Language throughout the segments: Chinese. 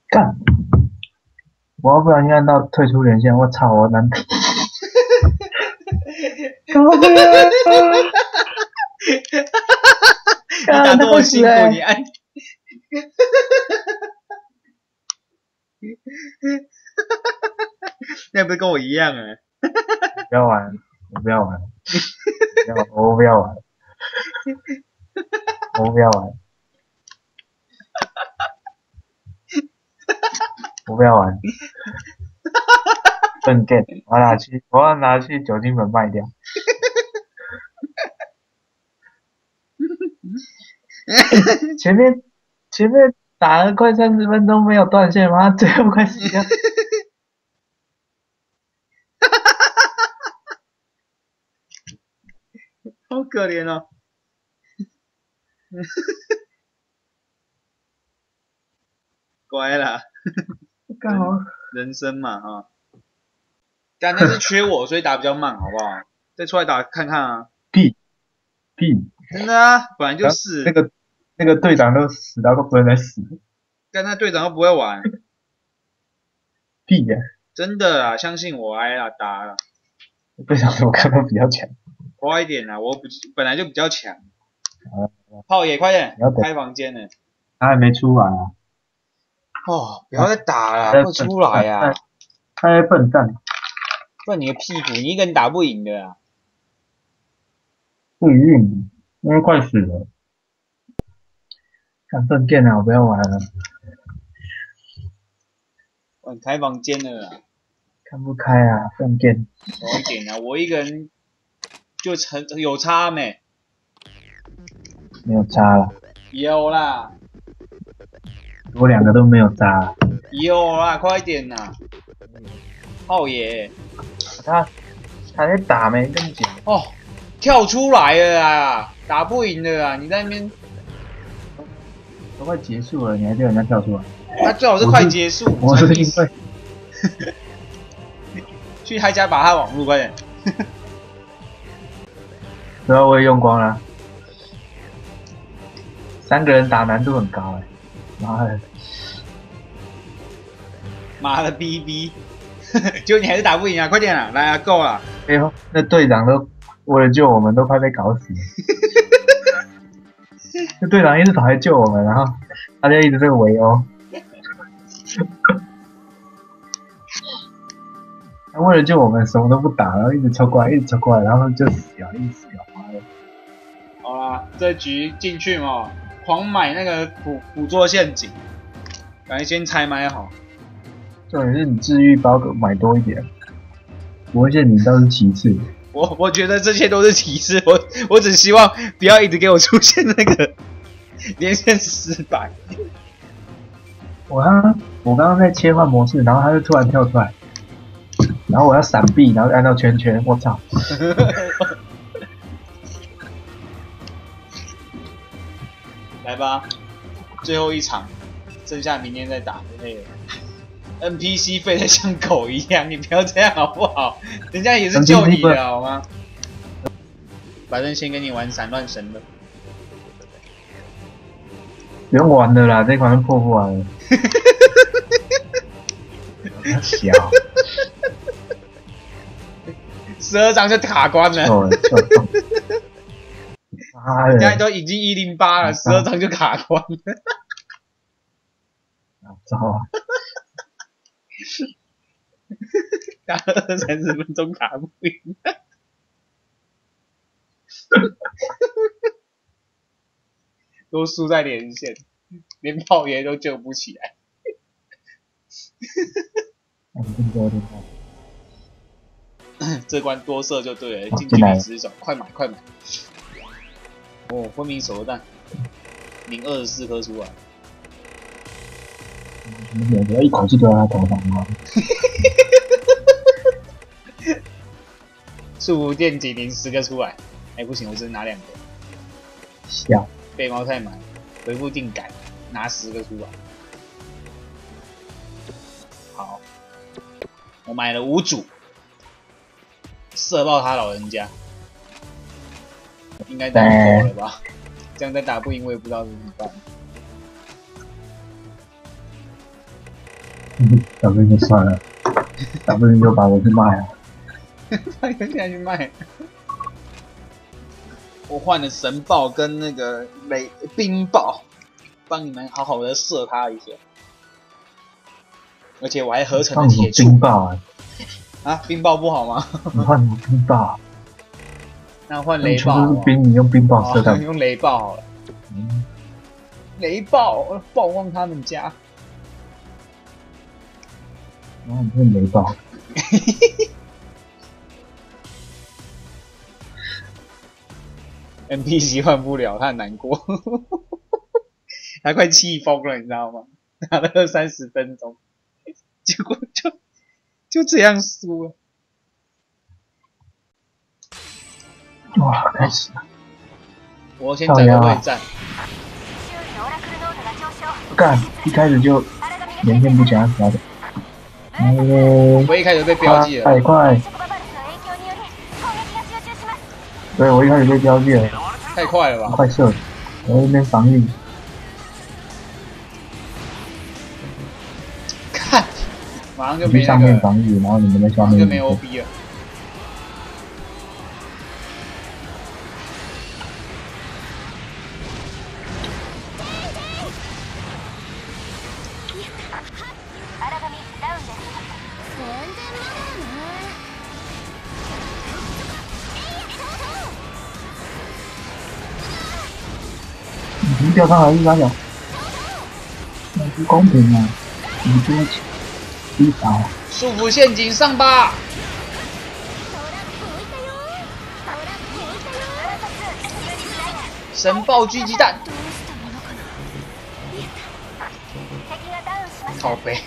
干！我要不然按到退出连线，我操，我难听。靠背啊！ 你打这么辛苦，你按。那不是跟我一样啊？ 不要玩，我不要玩，我不要玩，我不要玩，我不要玩。笨 game，我要拿去酒精本卖掉。前面打了快30分钟没有断线吗？最后快死掉。 好可怜哦。乖啦。 干好。 人生嘛哈。但那是缺我，所以打比较慢，好不好？再出来打看看啊。 屁。 真的啊，本来就是。 那个队长都死到都不能再死。 但那队长又不会玩。 屁呀！ 真的啊，相信我，挨啦打啦。 队长我看到比较强。 快一点啦，我本来就比较强。炮爷，快点开房间了。 他还没出来啊。 哦，不要再打了，快出来呀！ 他在笨蛋。 笨你个屁股，你一个人打不赢的啊。 不一定，因为快死了。看笨 game 啊，我不要玩了。 开房间了啦。 看不开啊，笨 game。 少一点啊，我一个人就有差没？ 没有差了。 有啦。 我2个都没有差。 有啦，快一点啦。炮爷。 他在打没跟你讲。 哦，跳出来了啊，打不赢的啊，你在那边。 都快结束了，你还叫人家跳出来？ 他最好是快结束。 我是因为去他家把他网路快点。 然后我也用光了。3个人打难度很高妈的逼逼。结果你还是打不赢啊！快点啊，来啊，够了。 哎呦，那队长都为了救我们，都快被搞死了。那队长一直跑来救我们，然后他就一直被围殴。他为了救我们，什么都不打，然后一直抽过来，然后就死了，一直死了。 好啦，这局进去嘛，狂买那个捕捉陷阱，赶紧先采买好。 重点是你治愈包买多一点，不陷阱倒是其次。 我觉得这些都是提示，我只希望不要一直给我出现那个连线失败。 我刚刚在切换模式，然后他就突然跳出来，然后我要闪避，然后按到圈圈，我操！ 来吧，最后一场，剩下明天再打，累了。NPC 废得像狗一样，你不要这样好不好？人家也是救你的好吗？反正先跟你玩散乱神了。 不用玩了啦，这款破不完了。小。 12张就卡关了。人家都已经108了，12张就卡关了。 糟啊！ 打了30分钟打不赢。都输在连线，连炮爷都救不起来。这关多射就对了，近距离失手，快买！哦，昏迷手榴弹，领24颗出来。 不要一口气丢在他头上吗？ 束缚电击领10个出来，不行，我只能拿2个。 笑。 背毛太满，回复定改，拿10个出来。好，我买了5组，射爆他老人家，应该打够了吧？这样再打不赢，我也不知道怎么办。 小兵就算了，小兵就把我去卖了。 把游戏拿去卖。我换了神豹跟那个冰豹，帮你们好好的射他一下。而且我还合成了铁柱。 冰豹啊！ 啊，冰豹不好吗？ 你换什么冰豹？ 那换雷豹。 全部是冰，你用冰豹射他。 用雷豹好了。雷豹曝光他们家。 然后你用雷豹。 NPC 换不了，他很难过，他快气疯了，你知道吗？打了20-30分钟，结果就这样输了。 哇，开始了！ 我先找个位站。 干，一开始就连线不加啥的。 我一开始被标记了。 快！对，我一开始被标记了。 太快了吧！ 快射！我在那边防御。 看，马上就没去上面防御，然后你们在下面。 就没 OB 了。 你掉上来一把脚，不公平啊！你这么低倒。 束缚陷阱上吧！神豹狙击弹，靠背。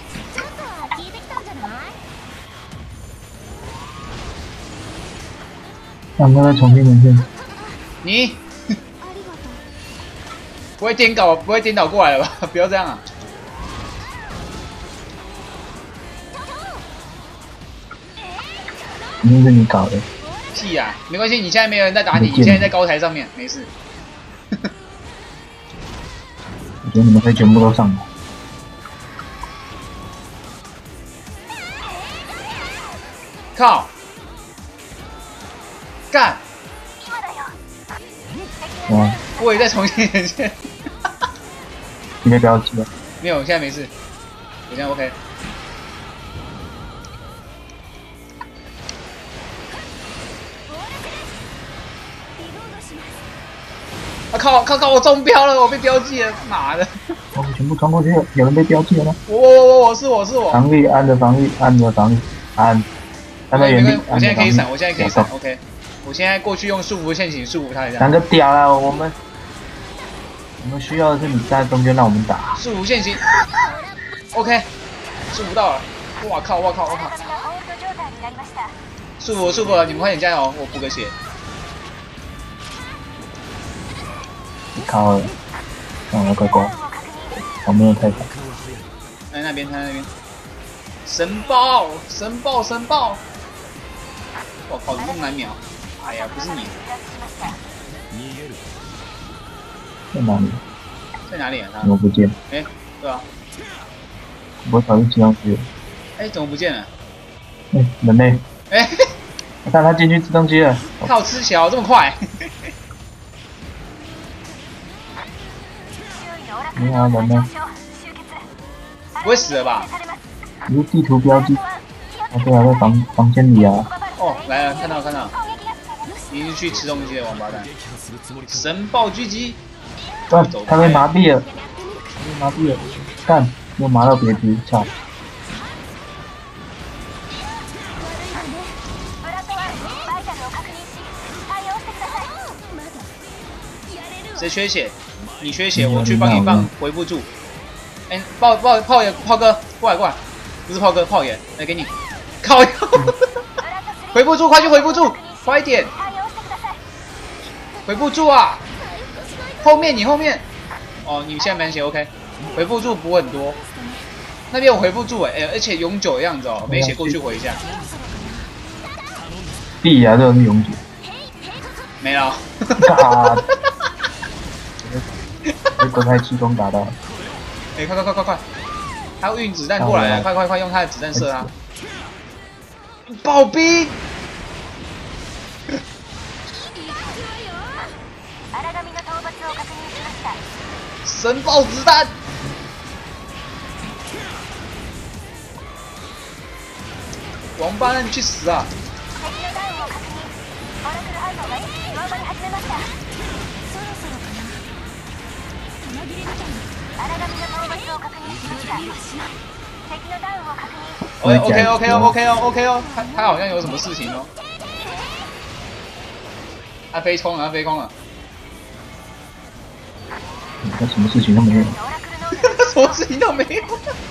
两个在重新连线。 你不会颠倒过来了吧？不要这样啊！ 一定是你搞的。 屁呀、没关系，你现在没有人在打你，你现在在高台上面，没事。 我觉得你们可以全部都上来。 靠！干！ 哇！ 我也在重新连线。 你别标记了。 没有，我现在没事，我现在 OK。啊靠！我中标了，我被标记了，妈的！ 我全部冲过去了，有人被标记了吗？ 我是我。 防御按着防御，按着防御，按在原地。 我现在可以闪，OK。我现在过去用束缚陷阱束缚他一下。 三个屌了，我们需要的是你站在中间让我们打。 束缚陷阱 ，OK， 束缚到了。我靠！束缚了，你们快点加油，我补个血。 靠了，让我乖乖，旁边太惨。 他那边。神豹！我靠，你那么难秒！哎呀，不是你。 在哪里？ 在哪里啊？他？ 我不见。 哎，对啊。 我跑去吃东西。 哎，怎么不见了？ 哎，人类。 哎， 我看他进去吃东西了。 靠，吃小这么快？ 你好，人呢？ 不会死了吧？ 你是地图标记。对啊，在房间里啊。 哦，来了，看到。你是去吃东西的王八蛋！神豹狙击。 他被麻痹了。干，又麻到别局，操！ 谁缺血？你缺血，我去帮你放回不住。哎，炮哥，过来，不是炮哥，炮爷，来给你。靠！回不住，快去回不住，快一点！回不住啊！后面。哦，你现在没血 OK， 回不住补很多。那边我回不住而且永久的样子哦，没血过去回一下。 必啊，这个是永久。 没了。 被国泰气功打到。 快！ 他要运子弹过来了，快快快，用他的子弹射他！暴兵！神爆子弹！王八蛋，你去死啊！OK 哦，他好像有什么事情哦。他飞空了， 他什么事情都没有。 什么事情都没有。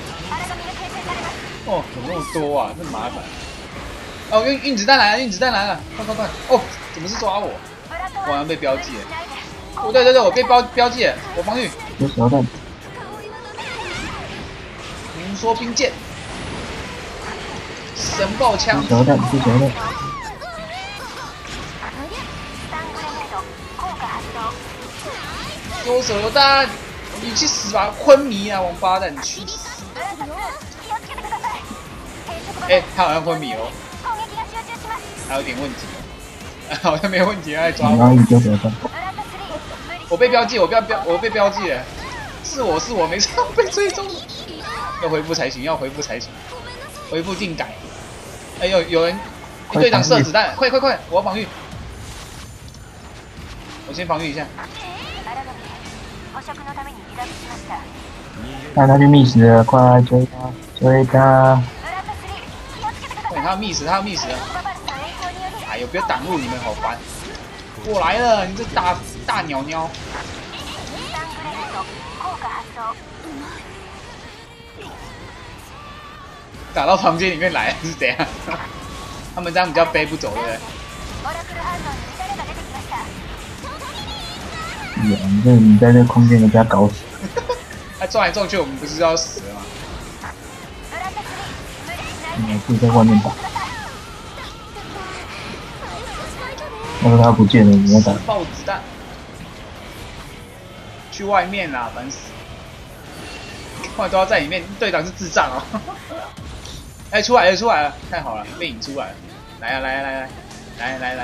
哦，怎么那么多啊？真麻烦。哦，运子弹来了，快！哦，怎么是抓我？我好像被标记了。哦，对，我被标记了，我防御。 有手弹。 浓缩冰剑。神爆枪！ 手弹， 丢手榴弹！你去死吧，昏迷啊，王八蛋，你去死！他好像昏迷哦，还有点问题，好像没有问题，他在抓我。我被标记，我被标记了，是我没错，被追踪了。要恢复才行，恢复定改。哎呦，有人队长射子弹，快！我要防御，我先防御一下。 他去觅食了，快追他！ 对，他要觅食了！哎呦，不要挡路，你们好烦！我来了，你这大鸟鸟！打到房间里面来是怎样？他们这样比较背不走，对不对？ 你在这空间给他搞死。 他撞来撞去，我们不是要死了吗？ 自己在外面打。要是他不见了，你要打。 爆子弹！去外面啦，烦死！后来都要在里面，队长是智障哦。哎，出来了，太好了，被引出来了！来！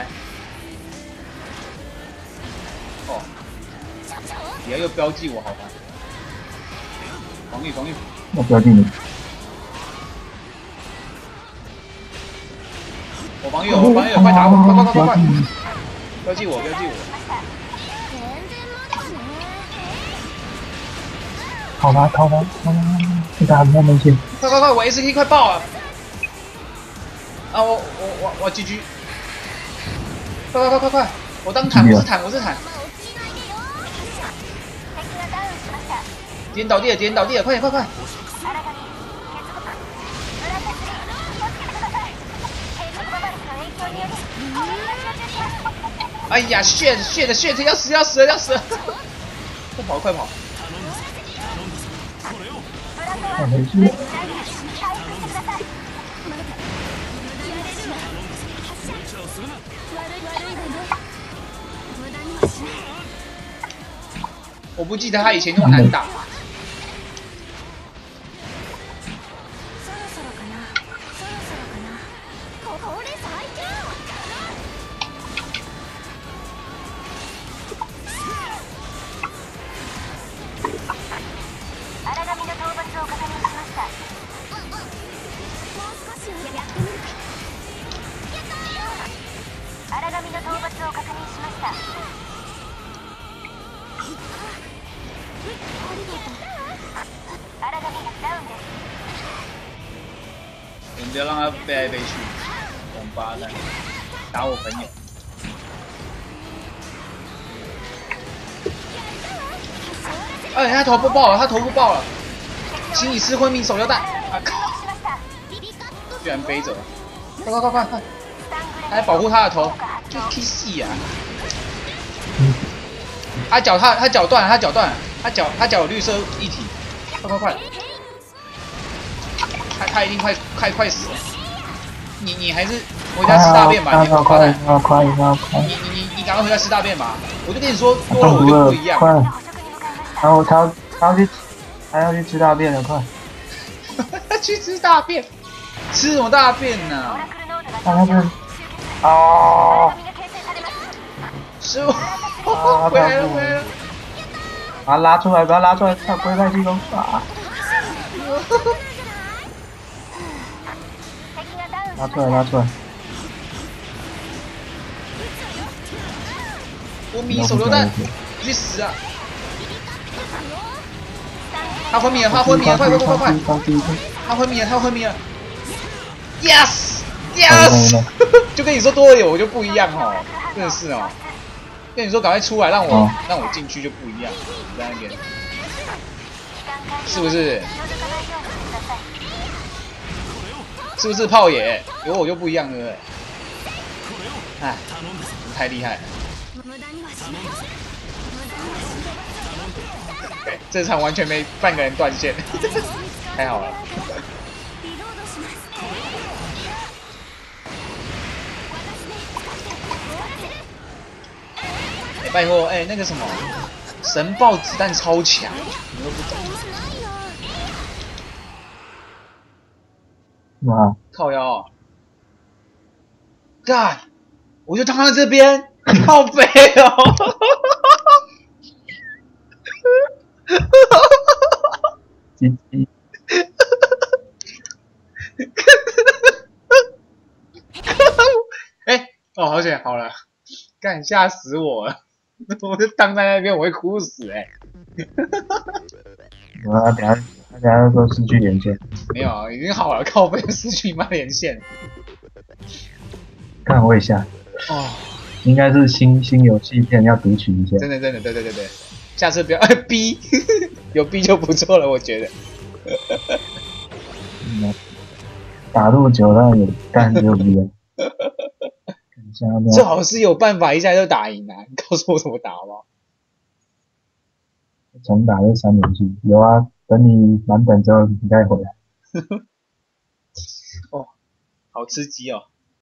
哦，底下又标记我，好烦！防御！ 我标记你。 我防御，快打我！快！标记我！ 好吧，这打不没事。 快！我 SK 快爆了！啊，我 GG！ 快！我当坦，我是坦！敌人倒地了，快！哎呀，血要死了！快跑！ 没事。 我不记得他以前那么难打。你们不要让他飞来飞去，王八蛋，打我朋友。哎，他头部爆了，请你吃昏迷手榴弹！啊靠！居然飞走了！快！他还保护他的头，就 K 戏啊！他脚断了，他脚有绿色一体，快！他一定快死了！你还是回家吃大便吧，你快！ 你赶快回家吃大便吧！我就跟你说，多了我就不一样。 快！然后他要去吃大便了，快！ 去吃大便，吃什么大便呢？ 他们啊， 师傅，回来了回来了！ 把他拉出来，把他拉出来，他龟派气功啊！拉出来，拉出来！ 我迷手榴弹，你去死啊！他昏迷了，他昏迷了，快！他昏迷了，他昏迷了 ！Yes Yes， 就跟你说多了有我就不一样哦，真的是哦。跟你说赶快出来，让我进去就不一样，你在那边，是不是？是不是炮野？有我就不一样，对不对？哎，你太厉害了！对，这场完全没半个人断线，太好了。拜托，那个什么，神爆子弹超强，你都不懂。 哇！ 靠腰、哦，干！我就躺在这边，靠背哦。 鸡鸡。 哦，好险，好了，干吓死我了！我就躺在那边，我会哭死他等下说失去连线。 没有啊，已经好了，靠背失去妈连线。 看我一下。 哦， 应该是新游戏片要读取一下。 真的，对，下次不要逼，有逼就不错了，我觉得。 打入久了也干就逼了。 最好是有办法一下就打赢啊！你告诉我怎么打好不好？ 重打这3连续有啊，等你满本之后你再回来。 哦，好吃鸡哦！